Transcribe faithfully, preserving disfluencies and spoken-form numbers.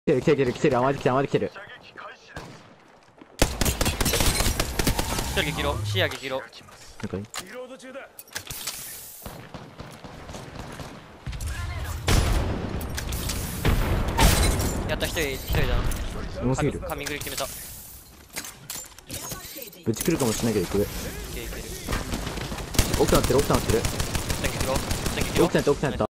来てる来てる来てる、甘えてきてる甘えてきてる。 一人激ロ、視野激ロ。 なんかねやった一人、一人だな。 多すぎる。 神ぐり決めた。いぶち来るかもしれないけど、行く上。 けるいける。 奥なってる奥なってる。 下激ロ、下激ロ。 奥なって奥なった。